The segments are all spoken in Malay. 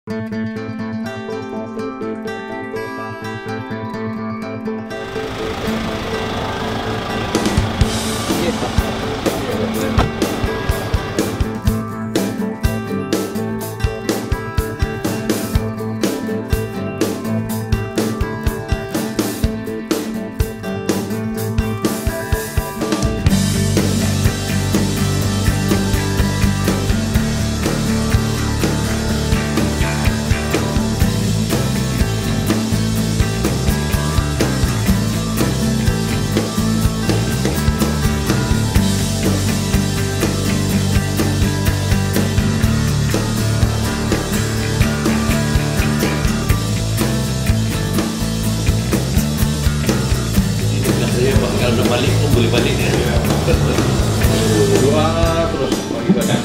Kalau udah balik pun boleh balik ya. Doa terus begitu kan.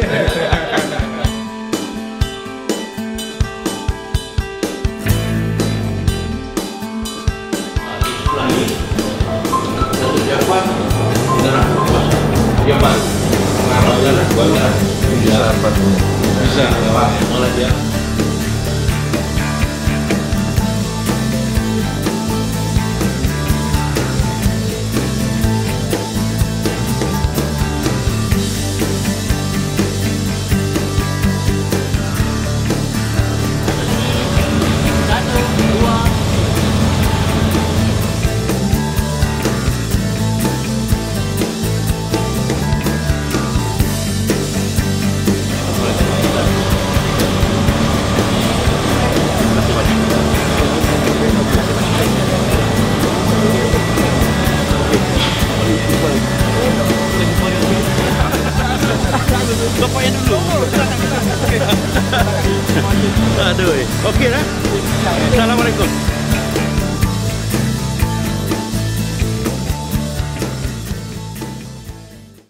Satu siapa? Beneran? Ya Pak. Beneran? Bisa. Bisa. Mulai dia. Bapaknya dulu. Aduh. Oke dah. Assalamualaikum.